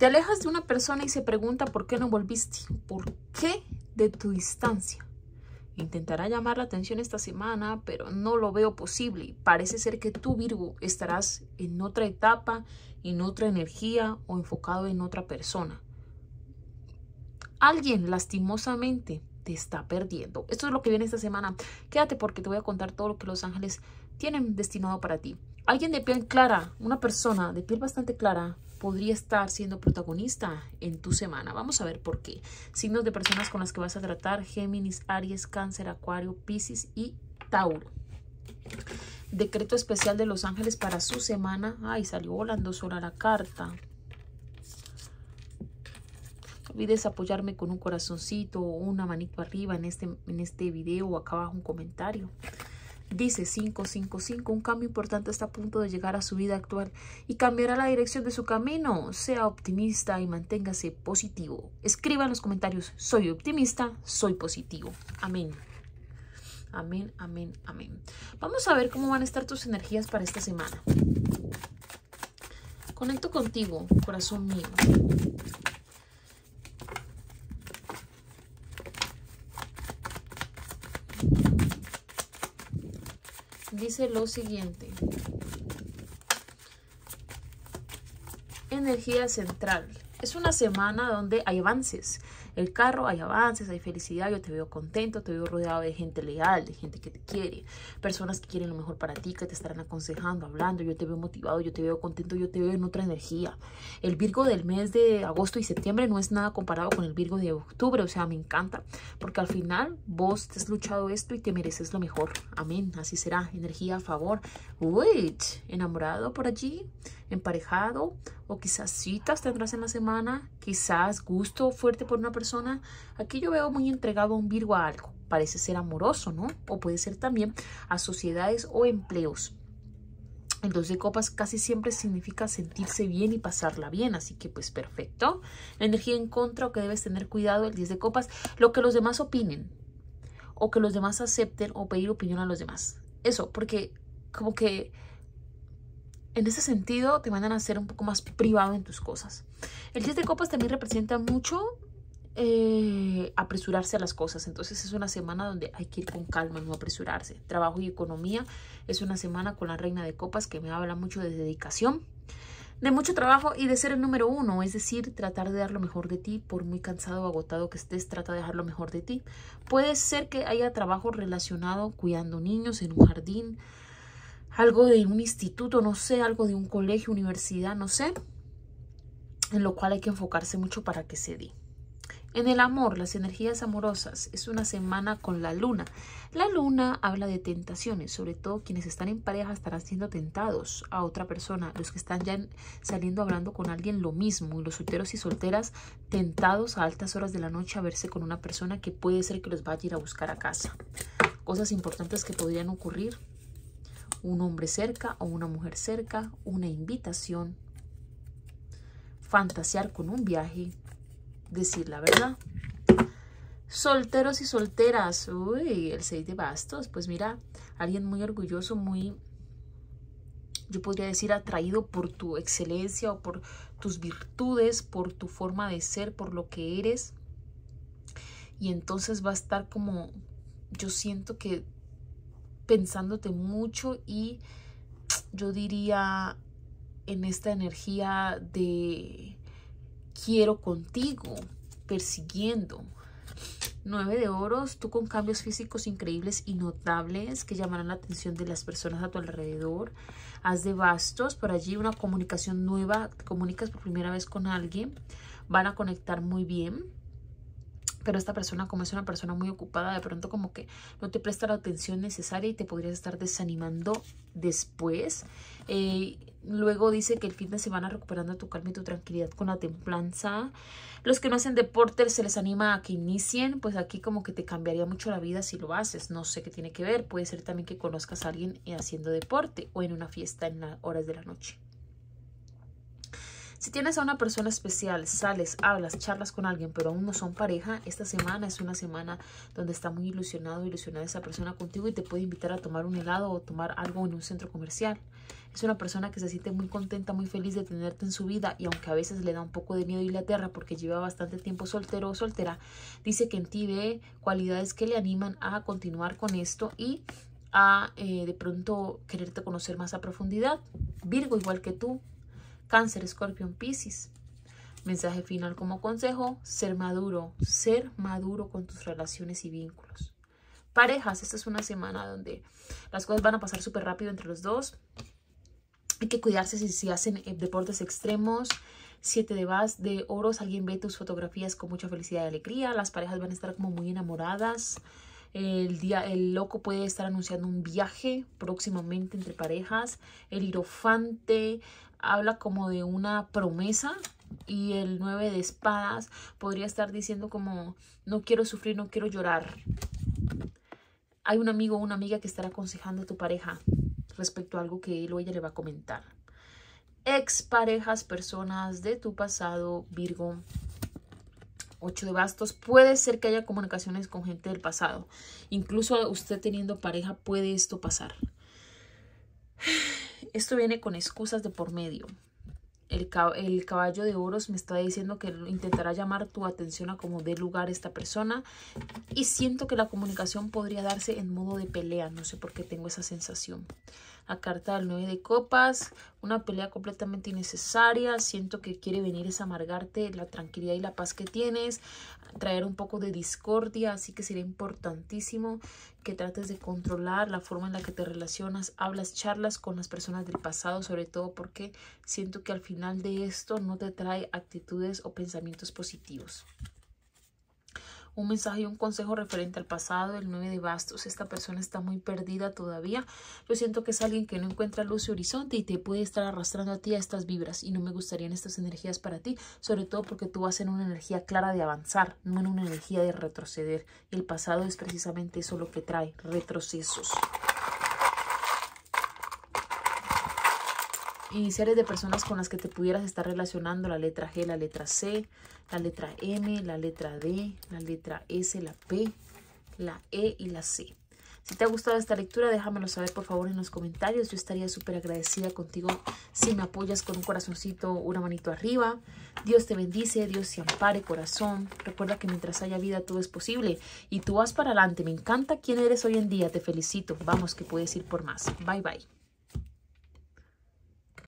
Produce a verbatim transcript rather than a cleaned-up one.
Te alejas de una persona y se pregunta por qué no volviste. ¿Por qué de tu distancia? Intentará llamar la atención esta semana, pero no lo veo posible. Parece ser que tú, Virgo, estarás en otra etapa, en otra energía o enfocado en otra persona. Alguien, lastimosamente, te está perdiendo. Esto es lo que viene esta semana. Quédate porque te voy a contar todo lo que los ángeles tienen destinado para ti. Alguien de piel clara, una persona de piel bastante clara, podría estar siendo protagonista en tu semana. Vamos a ver por qué. Signos de personas con las que vas a tratar: Géminis, Aries, Cáncer, Acuario, Piscis y Tauro. Decreto especial de los ángeles para su semana. Ay, salió volando sola la carta. No olvides apoyarme con un corazoncito o una manito arriba en este, en este video o acá abajo un comentario. Dice cinco cinco cinco, un cambio importante está a punto de llegar a su vida actual y cambiará la dirección de su camino. Sea optimista y manténgase positivo. Escriba en los comentarios: soy optimista, soy positivo. Amén. Amén, amén, amén. Vamos a ver cómo van a estar tus energías para esta semana. Conecto contigo, corazón mío. Dice lo siguiente: energía central. Es una semana donde hay avances. El carro, hay avances, hay felicidad. Yo te veo contento, te veo rodeado de gente leal, de gente que te quiere, personas que quieren lo mejor para ti, que te estarán aconsejando, hablando. Yo te veo motivado, yo te veo contento, yo te veo en otra energía. El Virgo del mes de agosto y septiembre no es nada comparado con el Virgo de octubre. O sea, me encanta, porque al final vos te has luchado esto y te mereces lo mejor. Amén, así será. Energía a favor. Uy, enamorado por allí, emparejado, o quizás citas tendrás en la semana, quizás gusto fuerte por una persona. Aquí yo veo muy entregado a un Virgo a algo. Parece ser amoroso, ¿no? O puede ser también a sociedades o empleos. El dos de copas casi siempre significa sentirse bien y pasarla bien, así que pues perfecto. La energía en contra, o que debes tener cuidado, el diez de copas, lo que los demás opinen, o que los demás acepten, o pedir opinión a los demás. Eso, porque como que en ese sentido te van a ser un poco más privado en tus cosas. El diez de copas también representa mucho eh, apresurarse a las cosas. Entonces es una semana donde hay que ir con calma, no apresurarse. Trabajo y economía es una semana con la reina de copas que me habla mucho de dedicación, de mucho trabajo y de ser el número uno. Es decir, tratar de dar lo mejor de ti. Por muy cansado o agotado que estés, trata de dejar lo mejor de ti. Puede ser que haya trabajo relacionado cuidando niños en un jardín, algo de un instituto, no sé, algo de un colegio, universidad, no sé, en lo cual hay que enfocarse mucho para que se dé. En el amor, las energías amorosas, es una semana con la luna. La luna habla de tentaciones, sobre todo quienes están en pareja estarán siendo tentados a otra persona. Los que están ya saliendo hablando con alguien, lo mismo. Y los solteros y solteras tentados a altas horas de la noche a verse con una persona que puede ser que los vaya a ir a buscar a casa. Cosas importantes que podrían ocurrir: un hombre cerca o una mujer cerca, una invitación, fantasear con un viaje, decir la verdad. Solteros y solteras, uy, el seis de bastos, pues mira, alguien muy orgulloso, muy, yo podría decir, atraído por tu excelencia o por tus virtudes, por tu forma de ser, por lo que eres. Y entonces va a estar como, yo siento que pensándote mucho, y yo diría en esta energía de quiero contigo, persiguiendo. Nueve de oros, tú con cambios físicos increíbles y notables que llamarán la atención de las personas a tu alrededor. Haz de bastos, por allí una comunicación nueva, te comunicas por primera vez con alguien, van a conectar muy bien. Pero esta persona, como es una persona muy ocupada, de pronto como que no te presta la atención necesaria y te podrías estar desanimando después. Eh, luego dice que el fin de semana recuperando tu calma y tu tranquilidad con la templanza. Los que no hacen deporte se les anima a que inicien. Pues aquí como que te cambiaría mucho la vida si lo haces. No sé qué tiene que ver. Puede ser también que conozcas a alguien haciendo deporte o en una fiesta en las horas de la noche. Si tienes a una persona especial, sales, hablas, charlas con alguien, pero aún no son pareja, esta semana es una semana donde está muy ilusionado, ilusionada esa persona contigo y te puede invitar a tomar un helado o tomar algo en un centro comercial. Es una persona que se siente muy contenta, muy feliz de tenerte en su vida y aunque a veces le da un poco de miedo y le aterra porque lleva bastante tiempo soltero o soltera, dice que en ti ve cualidades que le animan a continuar con esto y a eh, de pronto quererte conocer más a profundidad. Virgo, igual que tú. Cáncer, Escorpión, Piscis. Mensaje final como consejo: ser maduro, ser maduro con tus relaciones y vínculos. Parejas, esta es una semana donde las cosas van a pasar súper rápido entre los dos. Hay que cuidarse si, si hacen deportes extremos. Siete de vas de oros, alguien ve tus fotografías con mucha felicidad y alegría. Las parejas van a estar como muy enamoradas. El, día, el loco puede estar anunciando un viaje próximamente entre parejas. El hierofante habla como de una promesa. Y el nueve de espadas podría estar diciendo como no quiero sufrir, no quiero llorar. Hay un amigo o una amiga que estará aconsejando a tu pareja respecto a algo que él o ella le va a comentar. Exparejas, personas de tu pasado, Virgo. Ocho de bastos, puede ser que haya comunicaciones con gente del pasado. Incluso usted teniendo pareja puede esto pasar. Esto viene con excusas de por medio. El, cab el caballo de oros me está diciendo que intentará llamar tu atención a cómo dé lugar esta persona. Y siento que la comunicación podría darse en modo de pelea. No sé por qué tengo esa sensación. La carta del nueve de copas, una pelea completamente innecesaria. Siento que quiere venir es amargarte la tranquilidad y la paz que tienes, traer un poco de discordia, así que sería importantísimo que trates de controlar la forma en la que te relacionas, hablas, charlas con las personas del pasado, sobre todo porque siento que al final de esto no te trae actitudes o pensamientos positivos. Un mensaje y un consejo referente al pasado, el nueve de bastos. Esta persona está muy perdida todavía. Yo siento que es alguien que no encuentra luz y horizonte y te puede estar arrastrando a ti a estas vibras. Y no me gustarían estas energías para ti, sobre todo porque tú vas en una energía clara de avanzar, no en una energía de retroceder. Y el pasado es precisamente eso lo que trae, retrocesos. Iniciales de personas con las que te pudieras estar relacionando, la letra G, la letra C, la letra M, la letra D, la letra S, la P, la E y la C. Si te ha gustado esta lectura, déjamelo saber por favor en los comentarios. Yo estaría súper agradecida contigo si me apoyas con un corazoncito, una manito arriba. Dios te bendice, Dios te ampare, corazón. Recuerda que mientras haya vida todo es posible y tú vas para adelante. Me encanta quién eres hoy en día, te felicito. Vamos que puedes ir por más. Bye bye.